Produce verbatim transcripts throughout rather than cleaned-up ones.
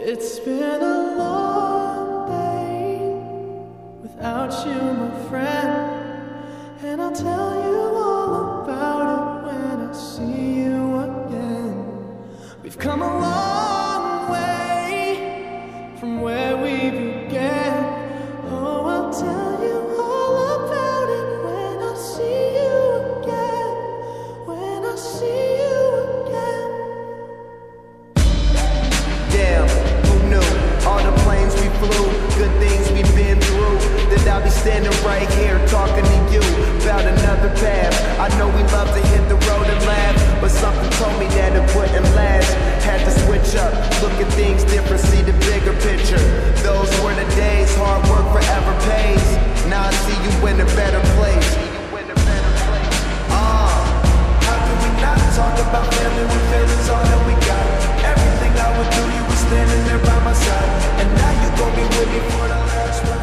It's been a long day without you, my friend, and I'll tell you all about it when I see you again. We've come a long way from where we began. Oh, I'll tell you all about it when I see you again, when I see you again. Damn, who knew? All the planes we flew, good things we've been through, that I'll be standing right here talking to you about another path. I know we love to hit the road and laugh, but something told me that it wouldn't last. Had to switch up, look at things different, see the bigger picture. Those were the days, hard work forever pays. Now I see you in a better place. Ah, how can we not talk about family when family's all that we got? Everything I would do, you were standing there by my side, and now you gon' be with me for the last ride.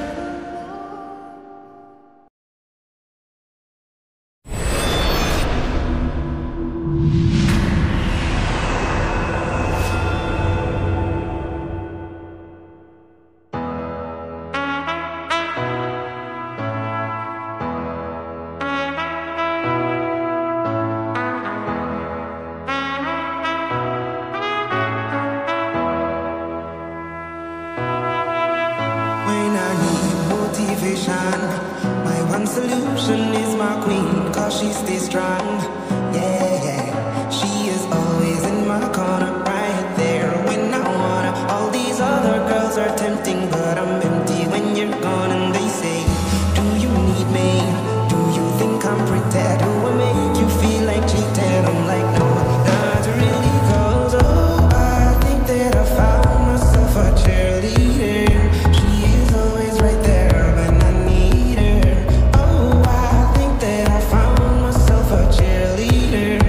My one solution is my queen, cause she stays strong. Yeah, yeah, she is always in my corner, right there when I wanna. All these other girls are tempting, but I'm empty when you're gone. And they say, do you need me? Do you think I'm pretty? Do I make you feel like cheating? I'm like, no, not really, cause oh, I think that I found myself a cheerleader. She is always right there. Cheerleader.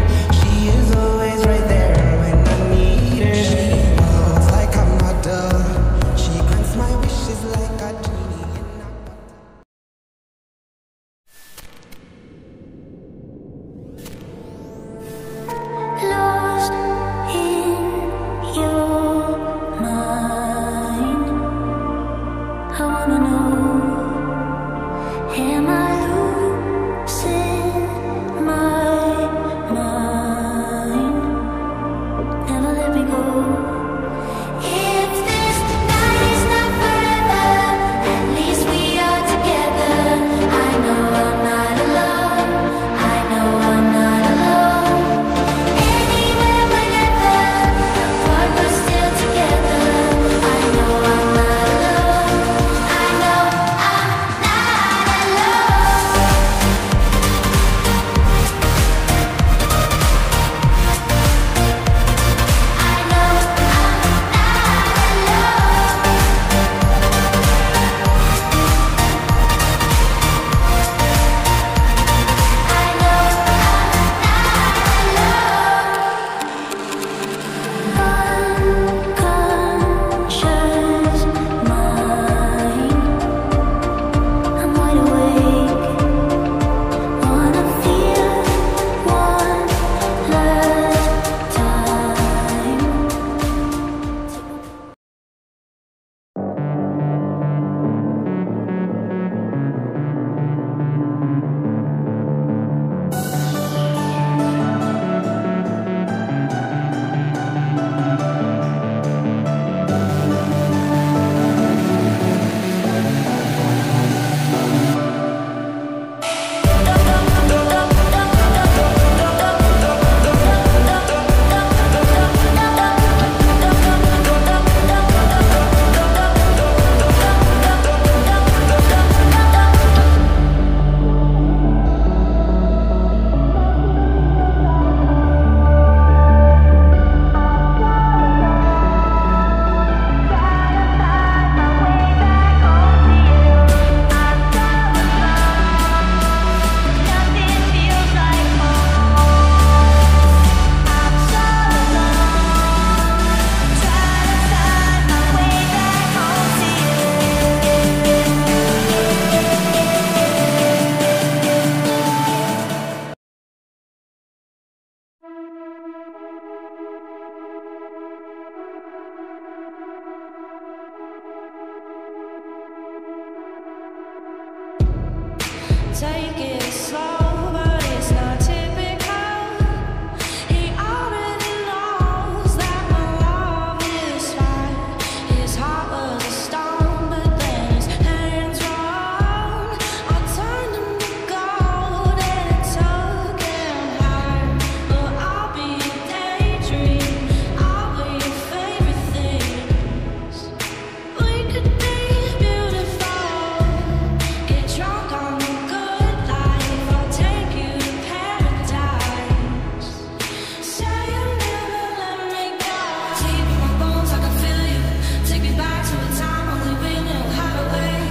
take it slow, but it's not typical. He already knows that my love is fire. His heart was a stone, but then his hands were on. I turned him to gold and it took him higher. But I'll be your daydream, I'll be your favorite things. We could be beautiful, get drunk on the good life. I'll take you to paradise. Say you'll never let me go. Deep in my bones, I can feel you. Take me back to a time only we knew how to wait.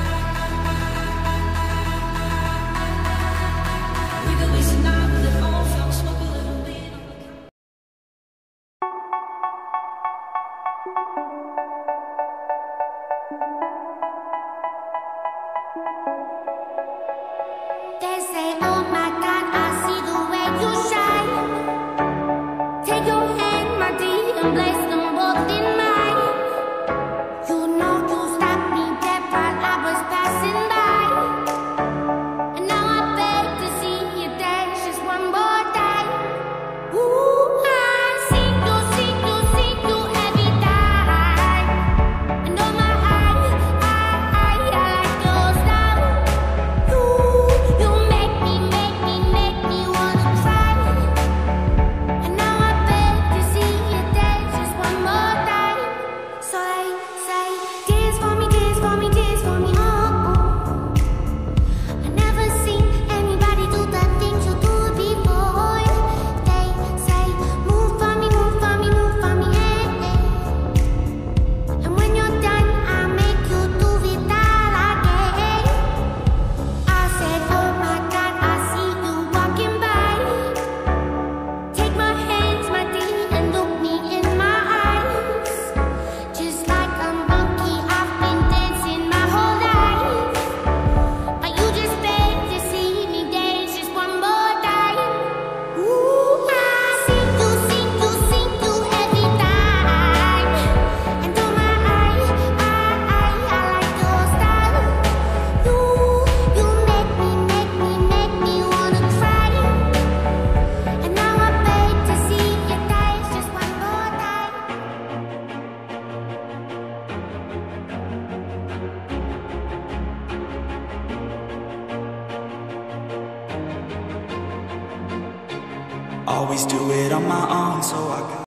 We could waste a night with an old film, smoke a little weed. They say, oh my God, I see the way you shine. Take your hand, my dear, and place them both in mine. You know you stopped me dead while I was passing by. And now I beg to see you dance just one more time. Ooh, I see you, see you, see you every time. And oh my, I, I, I, I like your style. You, you make me, make me, make me wanna cry. And now I beg to see you dance just one more time. So they say, dance for me, dance for me, dance for me, oh, oh. I never seen anybody do the things you do before. They say, move for me, move for me, move for me, eh, eh. And when you're done, I'll make you do it all again. I said, oh my God, I see you walking by. Take my hands, my dear, and look me in my eyes. Just like a monkey, I've been dancing my whole life. But you just beg to see me dance just one more time. Ooh, I see you, see you, see you every time. And oh my, I, I, I, I like your style. You, you make me, make me, make me wanna cry. And now I beg to see you dance just one more time. Always do it on my own, so I got